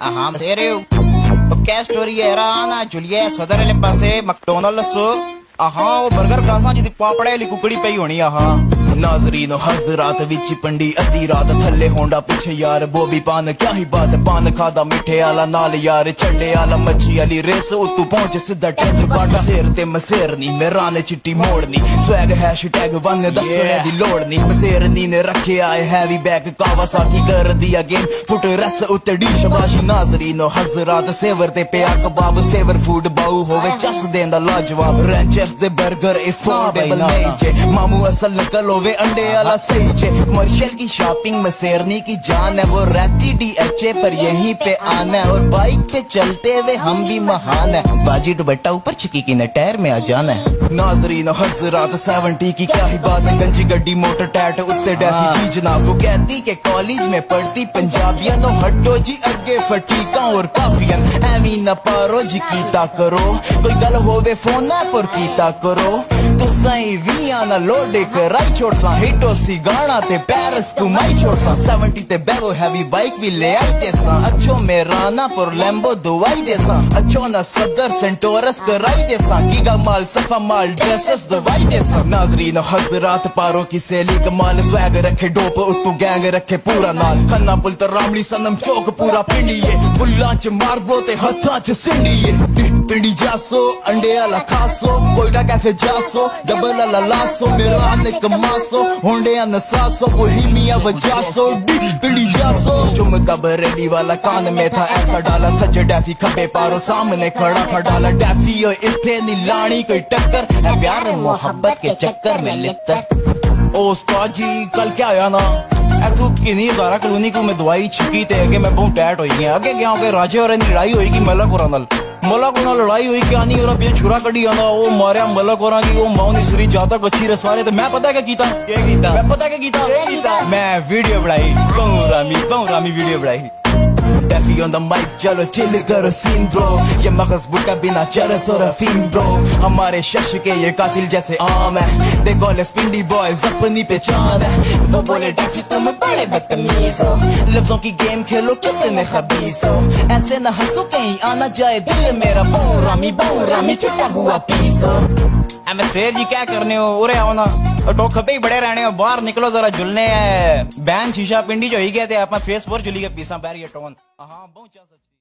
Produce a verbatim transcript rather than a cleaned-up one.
Aha, sério? क्या story है राना जुलिया सदर वाले पासे मैकडॉनल्ड्स आहा वो बर्गर खासा जिदी पापड़े वाली कुकड़ी पई होनी आहा नाजरीनो हजरात विच पंडी अद्धी रात थल्ले होंडा पिछे यार बोबी पान क्या ही बात पान खादा मिठे आला नाल यार चंडे आला मच्छी आली रेस उतू पहुंच सीधा टेंज बाटा शेर ते मसेरनी मेरा ने चिट्टी मोड़नी स्वैग हैशटैग वन दसने दी लोड़नी मसेरनी ने रखे आए हैवी बैग कावासाकी कर दिया गेम फुट रस उत्ते डी शबाशी नाजरीनो हजरात सेवर ते पिया कबाब सेवर फूड बाऊ होवे चस देंदा लाजवाब रेंचेस दे बर्गर अफोर्डेबल नहीं जे मामू असल नकल वे अंडे वाला सही जे कमर्शियल की शॉपिंग मसेरनी की जान है वो रहती डी एच ए पर यहीं पे आना है और बाइक पे चलते हुए हम भी महान है बाजी दुपट्टा ऊपर चिकी की ने टायर में आ जाना है नाजरीन हजरात सेवेंटी की क्या ही बात है गंजी गड्डी मोटर टैट उत्ते डैफी जी जनाब वो कहती के कॉलेज में पढ़ती पंजाबियां नो हटो जी अगे फटीका और काफियन एवी न पारो जी कीता करो कोई गल होवे फोन पर कीता करो तो सही वी आना लोडे कराई छोड़ सा हिटो सी गाना ते पेरिस घुमाई छोड़ सा सेवेंटी ते बेवो हैवी बाइक भी ले आई दे सा अच्छो मेराना पर लैम्बो दुआई दे सा अच्छो ना सदर सेंटोरस कराई दे सा गीगा माल सफा माल ड्रेसेस दवाई दे सा नाजरीन हजरात पारो की सेली कमाल स्वैग रखे डोप उत्तू गैंग रखे पूरा नाल खन्ना पुल ते रामली सनम चौक पूरा पिंडीए बुल्लां च मारबो ते हत्थां च सिंडीए पिंडी जासो अंडे आला खासो कोयटा कैफे जासो डबल आला लासो मेरा ने कमासो होंडे नसासो बोहेमिया वजासो पिंडी जासो चुमका बरेली वाला कान में था ऐसा डाला सच डैफी खबे पारो सामने खड़ा था डाला डैफी ओ इत्थे नी लानी कोई टक्कर है प्यार मोहब्बत के चक्कर में लिप्तर ओ उस्ताद जी कल क्या आया ना तू किन्नी बारा कॉलोनी को मैं दवाई छिकी ते अगे मैं बहुत टैट होई गया अगे क्या के राजे और लड़ाई होएगी मलक और नाल मलक और लड़ाई हुई क्या नहीं और ये छुरा कड़ी आंदा वो मारया मलक और की वो मां दी सुरी जाता बच्ची रे सारे ते मैं पता क्या कीता क्या कीता मैं पता क्या कीता क्या कीता मैं वीडियो बनाई बहु रामी बहु रामी वीडियो बनाई Daffy on the mic, चलो चिल करो सीन ब्रो ये मगज बुटा बिना चरस और अफीम ब्रो हमारे शख्स के ये कातिल जैसे आम है दे कॉल स्पिंडी बॉयज अपनी पहचान है वो बोले डैफी तुम बड़े बदतमीज हो लफ्जों की गेम खेलो कितने खबीस हो ऐसे न हंसो कहीं आना जाए दिल मेरा बहु रामी बहु रामी छुटा हुआ पीस हो एम शेर जी क्या करने हो उरे आओ ना टो खपे ही बड़े रहने हो बाहर निकलो जरा झुलने है बैन शीशा पिंडी जो ही गए थे अपना फेस पर चली गए पीसा पैर ये टोन हाँ बहुत